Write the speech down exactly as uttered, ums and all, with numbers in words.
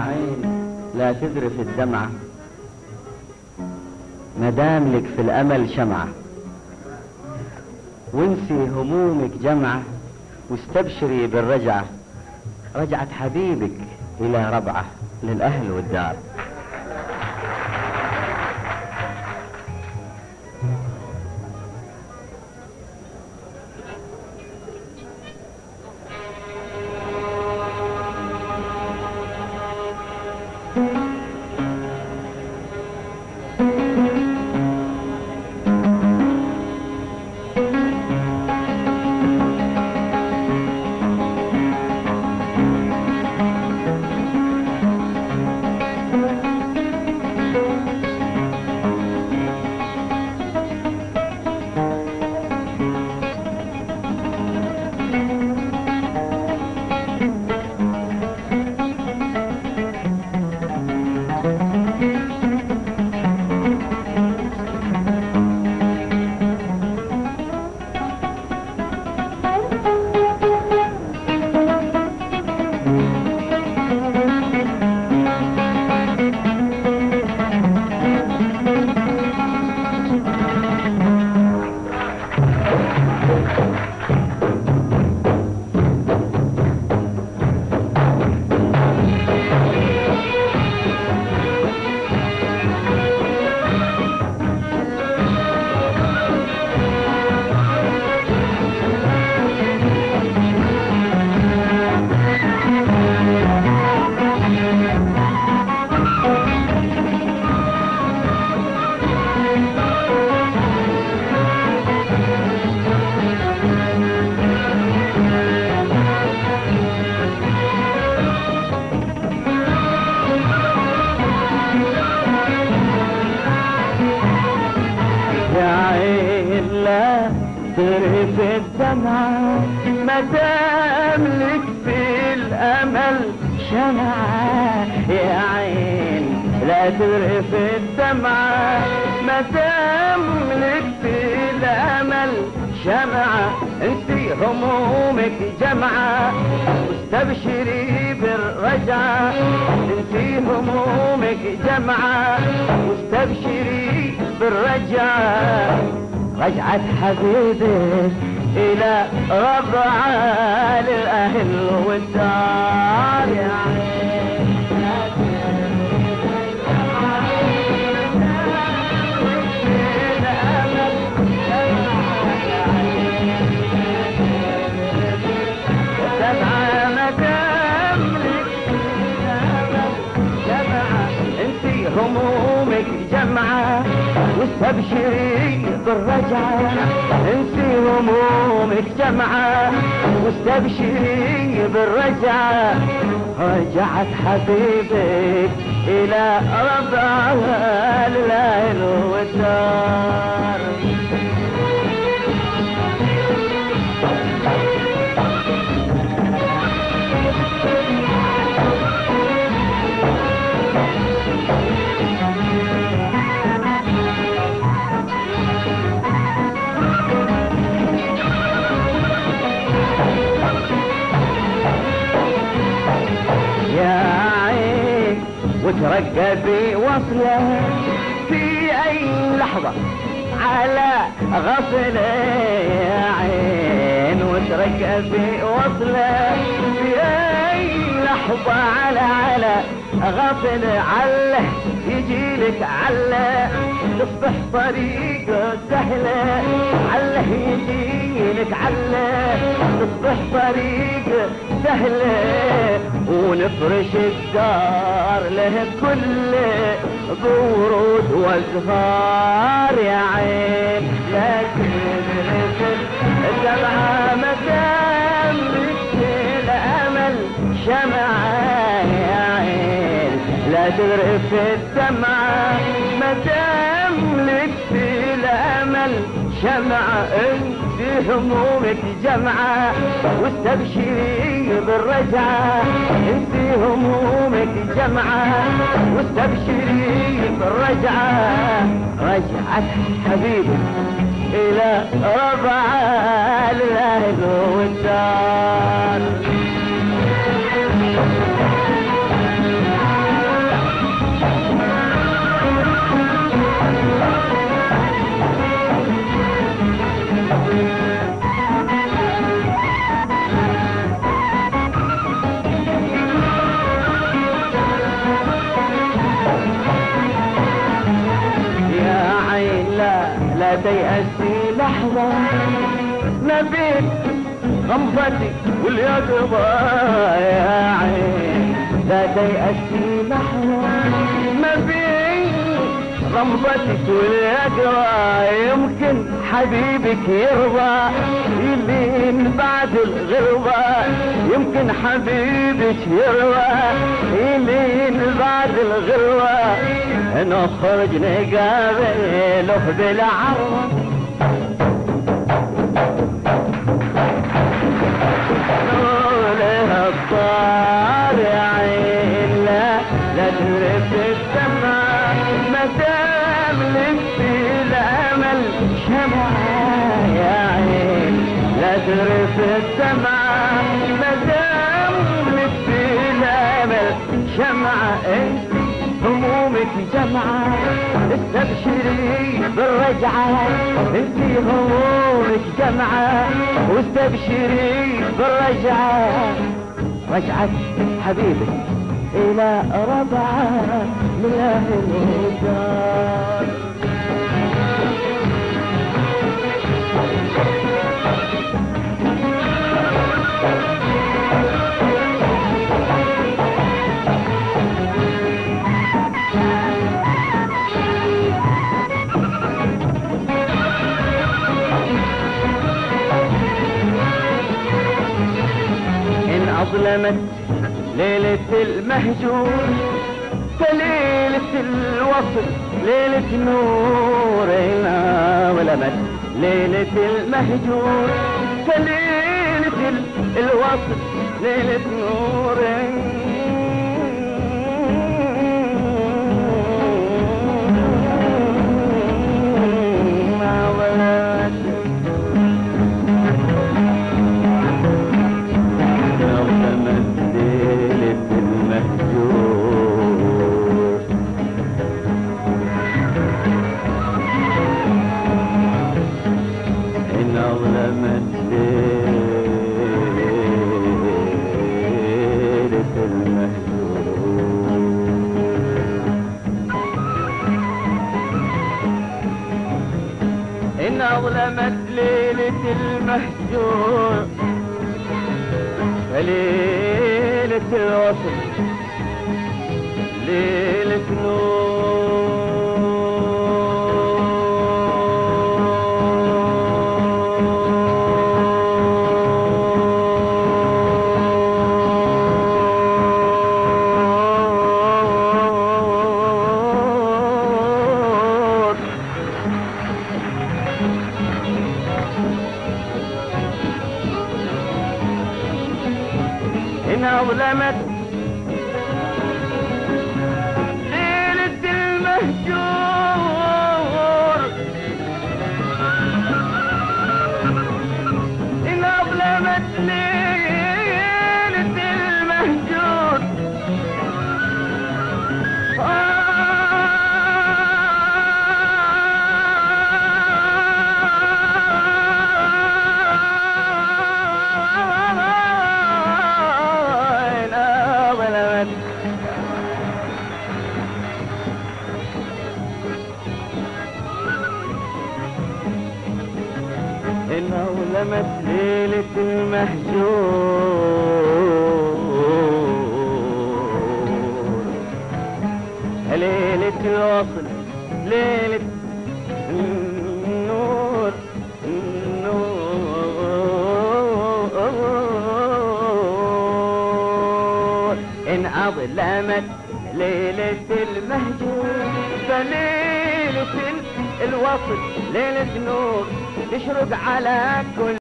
عين لا تذرف الدمعة، مدام لك في الأمل شمعة، وانسي همومك جمعة، واستبشري بالرجعة، رجعت حبيبك إلى ربعة للأهل والدار. ترف الدمعة مدام لك في الأمل شمعة، يا عين لا ترف الدمعة مدام لك في الأمل شمعة، انسي همومك جمعة واستبشري بالرجعة، انسي همومك جمعة واستبشري بالرجعة، رجعت حبيبك إلى ربعة للأهل والدار، يا عين لا ترف الأمل شمعة مدام لك في الأمل شمعة، انسي همومك جمعة واستبشري بالرجعة، انسي همومك جمعة واستبشري بالرجعة، رجعت حبيبك إلى ربعة للأهل والدار. وترقبي وصله في أي لحظة على غفلة، يا عين وترقبي وصله في أي لحظة على على غفلة، عله يجيلك عله تصبح طريق سهلة، عله يجيلك عله تصبح طريق سهلة، ونفرش الدار له كل ورود وازهار، يا عين لا تدرك الدمعة مدام لك الأمل شمعة، يا عين لا تدرك الدمعة مدام لك في الأمل شمعة، انسي همومك جمعة واستبشري بالرجعة، انسي همومك جمعة واستبشري بالرجعة، رجعت حبيبي إلى ربعة للأهل والدار. تيأسي لحظة ما بين غمضتي واليقظة يا عين، لا تيأسي لحظة ما بين غمضتك واليقظة، يمكن حبيبك يرضى يلين بعد الغربة، يمكن حبيبك يرضى يلين بعد الغربة، نخرج نقابله بالعرض نقوله الطالعين لا لا ترف السما، ما دام لك في الامل شمعة يا عين، لا ترف السما ما دام لك في الامل شمعة، انت همومك جمعة استبشري بالرجعة، انت همومك جمعة واستبشري بالرجعة، رجعة حبيبك الى ربعة من اهل الدار. أظلمت ليلة المهجور كليلة الوصل ليلة نور، أظلمت ليلة المهجور كليلة الوصل ليلة نور، إن أظلمت ليلة المهجور فليلة الوصل ليلة نور، إن أظلمت ليلة المهجور، إن أظلمت ليلة المهجور، إن أظلمت ليلة المهجور ليلة الوصل ليلة النور النور، إن أظلمت ليلة المهجور فليلة الوصل ليلة نور تشرق على كل